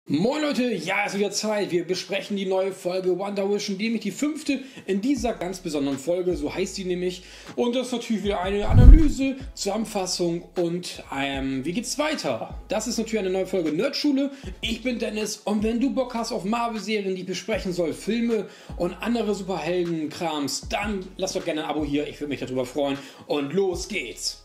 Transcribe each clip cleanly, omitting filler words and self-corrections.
Moin Leute, ja, es ist wieder Zeit. Wir besprechen die neue Folge WandaVision, nämlich die 5. in dieser ganz besonderen Folge, so heißt sie nämlich. Und das ist natürlich wieder eine Analyse, Zusammenfassung und wie geht's weiter? Das ist natürlich eine neue Folge Nerdschule. Ich bin Dennis und wenn du Bock hast auf Marvel-Serien, die ich besprechen soll, Filme und andere Superhelden-Krams, dann lass doch gerne ein Abo hier, ich würde mich darüber freuen. Und los geht's!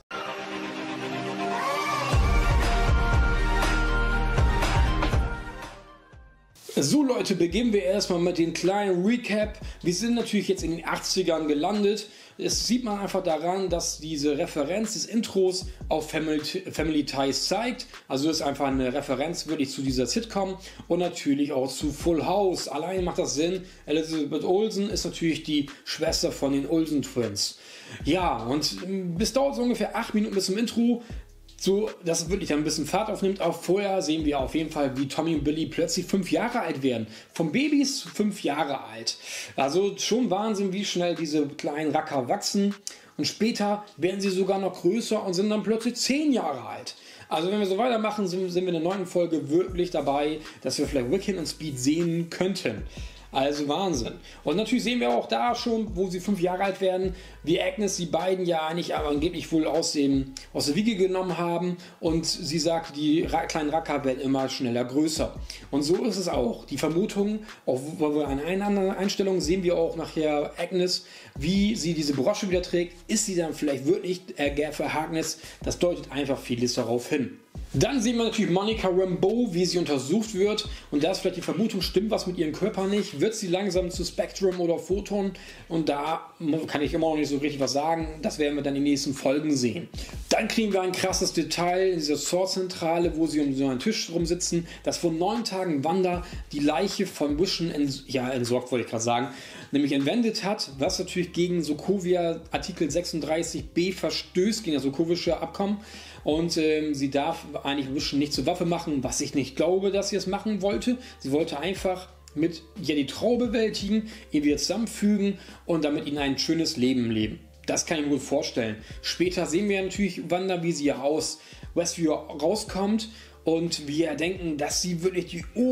So Leute, beginnen wir erstmal mit dem kleinen Recap. Wir sind natürlich jetzt in den 80ern gelandet. Das sieht man einfach daran, dass diese Referenz des Intros auf Family Ties zeigt. Also das ist einfach eine Referenz wirklich zu dieser Sitcom und natürlich auch zu Full House. Allein macht das Sinn. Elizabeth Olsen ist natürlich die Schwester von den Olsen Twins. Ja, und bis dauert so ungefähr 8 Minuten bis zum Intro. So, dass es wirklich dann ein bisschen Fahrt aufnimmt. Auch vorher sehen wir auf jeden Fall, wie Tommy und Billy plötzlich 5 Jahre alt werden. Vom Babys 5 Jahre alt. Also schon Wahnsinn, wie schnell diese kleinen Racker wachsen. Und später werden sie sogar noch größer und sind dann plötzlich 10 Jahre alt. Also wenn wir so weitermachen, sind wir in der 9. Folge wirklich dabei, dass wir vielleicht Wiccan und Speed sehen könnten. Also Wahnsinn. Und natürlich sehen wir auch da schon, wo sie 5 Jahre alt werden, wie Agnes die beiden ja eigentlich angeblich wohl aus der Wiege genommen haben. Und sie sagt, die kleinen Racker werden immer schneller größer. Und so ist es auch. Die Vermutung, auch an einer anderen Einstellung sehen wir auch nachher Agnes, wie sie diese Brosche wieder trägt. Ist sie dann vielleicht wirklich für Harkness? Das deutet einfach vieles darauf hin. Dann sehen wir natürlich Monica Rambeau, wie sie untersucht wird. Und da ist vielleicht die Vermutung, stimmt was mit ihrem Körper nicht? Wird sie langsam zu Spectrum oder Photon? Und da kann ich immer noch nicht so richtig was sagen. Das werden wir dann in den nächsten Folgen sehen. Dann kriegen wir ein krasses Detail in dieser Sword-Zentrale, wo sie um so einen Tisch rumsitzen, dass vor 9 Tagen Wanda die Leiche von Vision entsorgt, wollte ich gerade sagen, nämlich entwendet hat, was natürlich gegen Sokovia Artikel 36b verstößt, gegen das Sokovische Abkommen. Und sie darf eigentlich Vision nicht zur Waffe machen, was ich nicht glaube, dass sie es machen wollte. Sie wollte einfach mit die Trauer bewältigen, ihn wieder zusammenfügen und damit ihnen ein schönes Leben leben. Das kann ich mir gut vorstellen. Später sehen wir natürlich Wanda, wie sie aus Westview rauskommt und wir denken, dass sie wirklich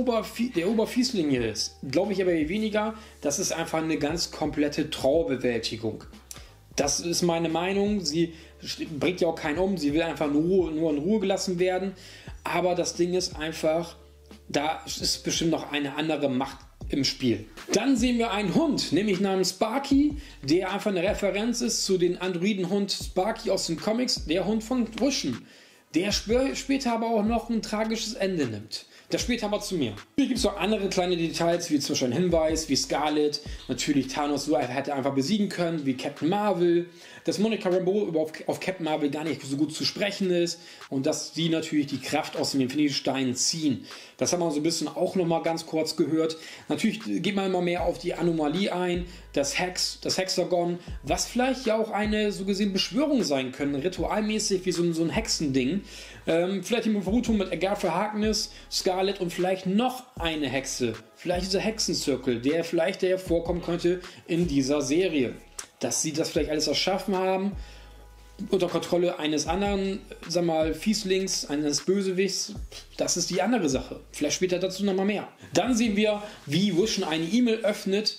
der Oberfiesling hier ist. Glaube ich aber weniger. Das ist einfach eine ganz komplette Trauerbewältigung. Das ist meine Meinung. Sie bringt ja auch keinen um. Sie will einfach nur in Ruhe gelassen werden. Aber das Ding ist einfach, da ist bestimmt noch eine andere Macht im Spiel. Dann sehen wir einen Hund, nämlich namens Sparky, der einfach eine Referenz ist zu den Androidenhund Sparky aus den Comics, der Hund von Vision, der später aber auch noch ein tragisches Ende nimmt. Das später aber zu mir. Hier gibt es noch andere kleine Details, wie zum Beispiel ein Hinweis, wie Scarlet natürlich Thanos so hätte einfach besiegen können, wie Captain Marvel, dass Monica Rambeau überhaupt auf Captain Marvel gar nicht so gut zu sprechen ist und dass sie natürlich die Kraft aus den Infinity-Steinen ziehen. Das haben wir so ein bisschen auch noch mal ganz kurz gehört. Natürlich geht man immer mehr auf die Anomalie ein, das Hexagon, was vielleicht ja auch eine so gesehen Beschwörung sein können, ritualmäßig wie so ein Hexending. Vielleicht die Vermutung mit Agatha Harkness, Scarlet und vielleicht noch eine Hexe. Vielleicht dieser Hexenzirkel, der vielleicht vorkommen könnte in dieser Serie. Dass sie das vielleicht alles erschaffen haben, unter Kontrolle eines anderen, sag mal, Fieslings, eines Bösewichts, das ist die andere Sache. Vielleicht später dazu nochmal mehr. Dann sehen wir, wie Vision eine E-Mail öffnet,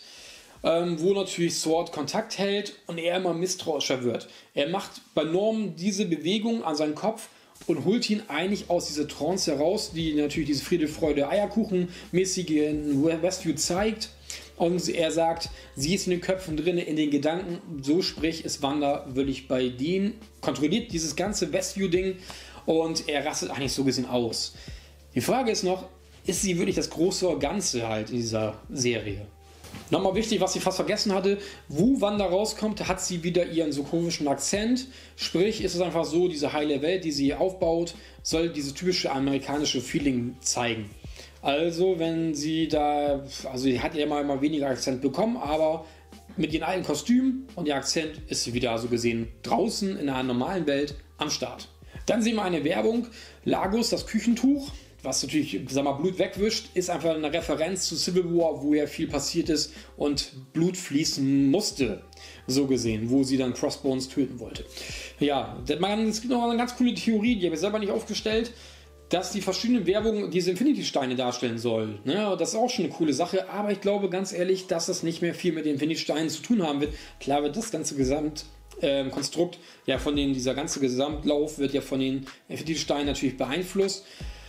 wo natürlich Sword Kontakt hält und er immer misstrauischer wird. Er macht bei Norman diese Bewegung an seinen Kopf und holt ihn eigentlich aus dieser Trance heraus, die natürlich diese Friede, Freude, Eierkuchen-mäßige in Westview zeigt. Und er sagt, sie ist in den Köpfen drin, in den Gedanken, so sprich ist Wanda wirklich bei denen, kontrolliert dieses ganze Westview-Ding und er rastet eigentlich so gesehen aus. Die Frage ist noch, ist sie wirklich das große Ganze halt in dieser Serie? Nochmal wichtig, was ich fast vergessen hatte, wo Wanda rauskommt, hat sie wieder ihren sokovischen Akzent, sprich ist es einfach so, diese heile Welt, die sie aufbaut, soll dieses typische amerikanische Feeling zeigen. Also wenn sie da, also sie hat ja mal weniger Akzent bekommen, aber mit ihren alten Kostümen und ihr Akzent ist sie wieder so gesehen draußen in einer normalen Welt am Start. Dann sehen wir eine Werbung, Lagos, das Küchentuch, was natürlich, sag mal, Blut wegwischt, ist einfach eine Referenz zu Civil War, wo ja viel passiert ist und Blut fließen musste, so gesehen, wo sie dann Crossbones töten wollte. Ja, es gibt noch eine ganz coole Theorie, die habe ich selber nicht aufgestellt. dass die verschiedenen Werbungen diese Infinity-Steine darstellen soll. Ne? Das ist auch schon eine coole Sache, aber ich glaube ganz ehrlich, dass das nicht mehr viel mit den Infinity-Steinen zu tun haben wird. Klar wird das ganze Konstrukt, ja dieser ganze Gesamtlauf wird ja von den Infinity-Steinen natürlich beeinflusst,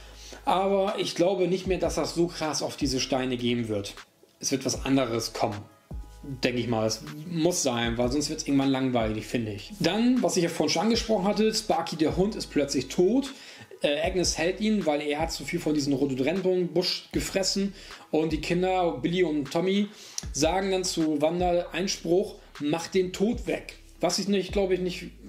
aber ich glaube nicht mehr, dass das so krass auf diese Steine gehen wird. Es wird was anderes kommen. Denke ich mal, es muss sein, weil sonst wird es irgendwann langweilig, finde ich. Dann, was ich ja vorhin schon angesprochen hatte, Sparky der Hund ist plötzlich tot. Agnes hält ihn, weil er hat zu viel von diesem Rhododendron-Busch gefressen und die Kinder, Billy und Tommy, sagen dann zu Wanda Einspruch, mach den Tod weg. Was ich glaube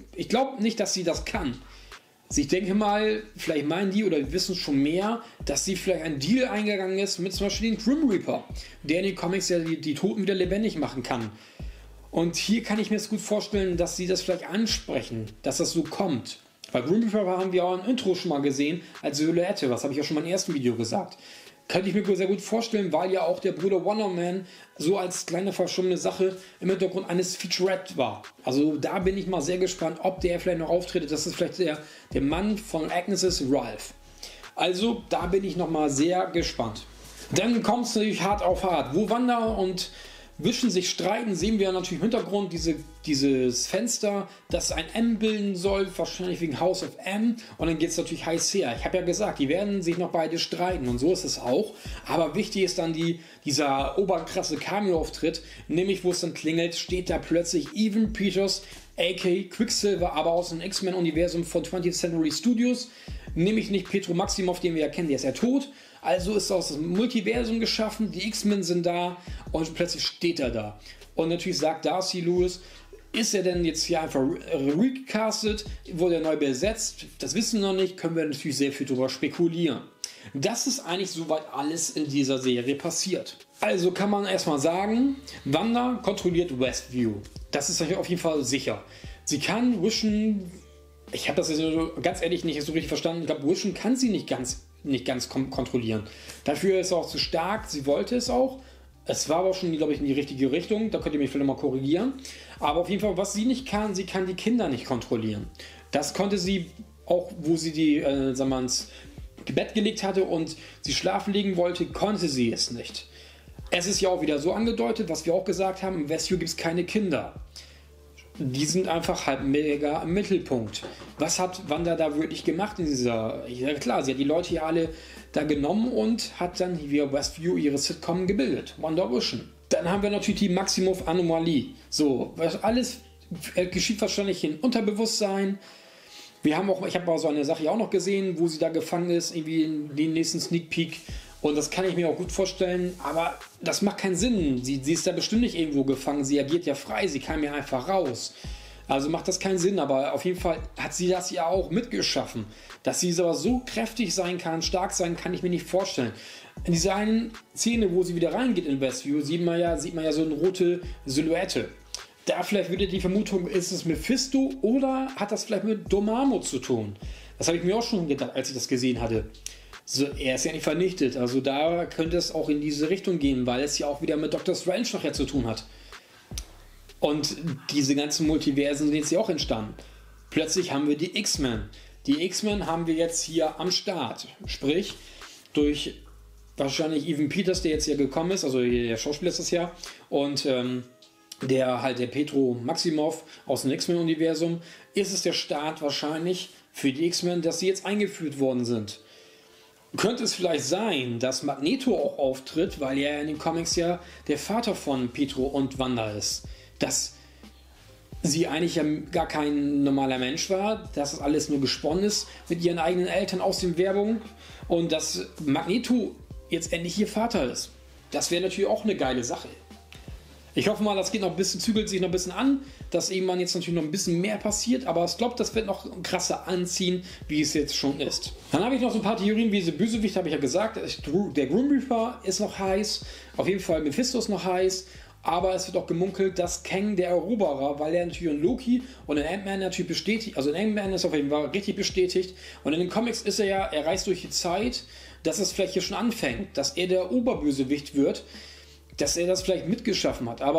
nicht, dass sie das kann. Ich denke mal, vielleicht meinen die oder wir wissen schon mehr, dass sie vielleicht einen Deal eingegangen ist mit zum Beispiel dem Grim Reaper, der in den Comics ja die Toten wieder lebendig machen kann. Und hier kann ich mir das gut vorstellen, dass sie das vielleicht ansprechen, dass das so kommt. Weil Grim Reaper haben wir auch im Intro schon mal gesehen als Silhouette, was habe ich ja schon mal im ersten Video gesagt. Könnte ich mir sehr gut vorstellen, weil ja auch der Bruder Wonder Man so als kleine verschommene Sache im Hintergrund eines Featurette war. Also da bin ich mal sehr gespannt, ob der vielleicht noch auftritt. Das ist vielleicht der Mann von Agnes' Ralph. Also da bin ich noch mal sehr gespannt. Dann kommt es natürlich hart auf hart. Wo Wanda und Vision sich streiten, sehen wir natürlich im Hintergrund dieses Fenster, das ein M bilden soll, wahrscheinlich wegen House of M. Und dann geht es natürlich heiß her. Ich habe ja gesagt, die werden sich noch beide streiten und so ist es auch. Aber wichtig ist dann dieser oberkrasse Cameo-Auftritt, nämlich wo es dann klingelt, steht da plötzlich Evan Peters, a.k.a. Quicksilver, aber aus dem X-Men-Universum von 20th Century Studios. Nämlich nicht Pietro Maximoff, den wir ja kennen, der ist ja tot. Also ist aus dem Multiversum geschaffen, die X-Men sind da und plötzlich steht er da. Und natürlich sagt Darcy Lewis, ist er denn jetzt hier einfach recastet, wurde er neu besetzt? Das wissen wir noch nicht, können wir natürlich sehr viel darüber spekulieren. Das ist eigentlich soweit alles in dieser Serie passiert. Also kann man erstmal sagen, Wanda kontrolliert Westview. Das ist auf jeden Fall sicher. Sie kann Vision, ich habe das jetzt ganz ehrlich nicht so richtig verstanden, ich glaube Vision kann sie nicht ganz kontrollieren. Dafür ist sie auch zu stark, sie wollte es auch. Es war aber auch schon, glaube ich, in die richtige Richtung, da könnt ihr mich vielleicht mal korrigieren. Aber auf jeden Fall, was sie nicht kann, sie kann die Kinder nicht kontrollieren. Das konnte sie auch, wo sie die, ins Bett gelegt hatte und sie schlafen legen wollte, konnte sie es nicht. Es ist ja auch wieder so angedeutet, was wir auch gesagt haben, im Westview gibt es keine Kinder. Die sind einfach halt mega im Mittelpunkt. Was hat Wanda da wirklich gemacht in dieser... Ja klar, sie hat die Leute hier alle da genommen und hat dann via Westview ihre Sitcom gebildet. WandaVision. Dann haben wir natürlich die Maximoff-Anomalie. So, was alles geschieht wahrscheinlich im Unterbewusstsein. Ich habe auch so eine Sache auch noch gesehen, wo sie da gefangen ist, irgendwie in den nächsten Sneak Peek. Und das kann ich mir auch gut vorstellen, aber das macht keinen Sinn. Sie ist da bestimmt nicht irgendwo gefangen, sie agiert ja frei, sie kam ja einfach raus. Also macht das keinen Sinn, aber auf jeden Fall hat sie das ja auch mitgeschaffen. Dass sie aber so kräftig sein kann, stark sein, kann ich mir nicht vorstellen. In dieser einen Szene, wo sie wieder reingeht in Westview, sieht man ja so eine rote Silhouette. Da vielleicht würde die Vermutung, ist es Mephisto oder hat das vielleicht mit Dormammu zu tun? Das habe ich mir auch schon gedacht, als ich das gesehen hatte. So, er ist ja nicht vernichtet, also da könnte es auch in diese Richtung gehen, weil es ja auch wieder mit Dr. Strange nachher zu tun hat. Und diese ganzen Multiversen sind jetzt ja auch entstanden. Plötzlich haben wir die X-Men. Die X-Men haben wir jetzt hier am Start. Sprich, durch wahrscheinlich Evan Peters, der jetzt hier gekommen ist, also der Schauspieler ist das ja, und der Pietro Maximoff aus dem X-Men-Universum, ist es der Start wahrscheinlich für die X-Men, dass sie jetzt eingeführt worden sind. Könnte es vielleicht sein, dass Magneto auch auftritt, weil er in den Comics ja der Vater von Pietro und Wanda ist. Dass sie eigentlich ja gar kein normaler Mensch war, dass das alles nur gesponnen ist mit ihren eigenen Eltern aus den Werbungen und dass Magneto jetzt endlich ihr Vater ist. Das wäre natürlich auch eine geile Sache. Ich hoffe mal, das geht noch ein bisschen, zügelt sich noch ein bisschen an, dass irgendwann jetzt natürlich noch ein bisschen mehr passiert, aber ich glaube, das wird noch krasser anziehen, wie es jetzt schon ist. Dann habe ich noch so ein paar Theorien, wie diese Bösewicht, habe ich ja gesagt, der Grim Reaper ist noch heiß, auf jeden Fall Mephisto ist noch heiß, aber es wird auch gemunkelt, dass Kang der Eroberer, weil er natürlich in Loki und in Ant-Man natürlich bestätigt, also in Ant-Man ist auf jeden Fall richtig bestätigt und in den Comics ist er reist durch die Zeit, dass es vielleicht hier schon anfängt, dass er der Oberbösewicht wird, dass er das vielleicht mitgeschaffen hat, aber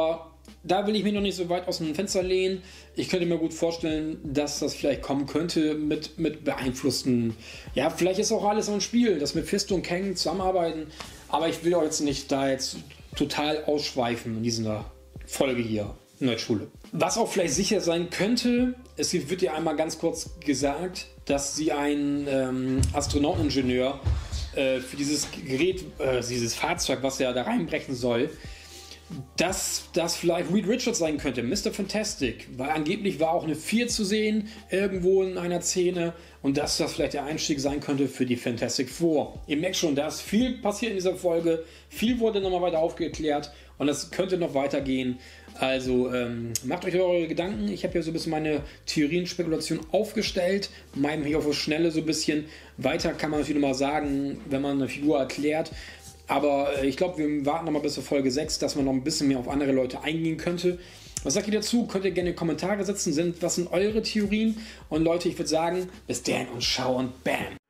Da will ich mich noch nicht so weit aus dem Fenster lehnen. Ich könnte mir gut vorstellen, dass das vielleicht kommen könnte mit beeinflussten. Ja, vielleicht ist auch alles ein Spiel, dass Mephisto und Kang zusammenarbeiten. Aber ich will auch jetzt nicht da jetzt total ausschweifen in dieser Folge hier in der Schule. Was auch vielleicht sicher sein könnte, es wird ja einmal ganz kurz gesagt, dass sie einen Astronauteningenieur für dieses Gerät, dieses Fahrzeug, was er da reinbrechen soll, dass das vielleicht Reed Richards sein könnte, Mr. Fantastic, weil angeblich war auch eine 4 zu sehen, irgendwo in einer Szene, und dass das vielleicht der Einstieg sein könnte für die Fantastic Four. Ihr merkt schon, da ist viel passiert in dieser Folge, viel wurde nochmal weiter aufgeklärt und das könnte noch weitergehen. Also macht euch eure Gedanken. Ich habe hier so ein bisschen meine Theorien, Spekulationen aufgestellt, meinem hier auf das Schnelle so ein bisschen. Weiter kann man natürlich nochmal sagen, wenn man eine Figur erklärt. Aber ich glaube, wir warten nochmal bis zur Folge 6, dass man noch ein bisschen mehr auf andere Leute eingehen könnte. Was sagt ihr dazu? Könnt ihr gerne in die Kommentare setzen. Was sind eure Theorien? Und Leute, ich würde sagen, bis dann und ciao und bam.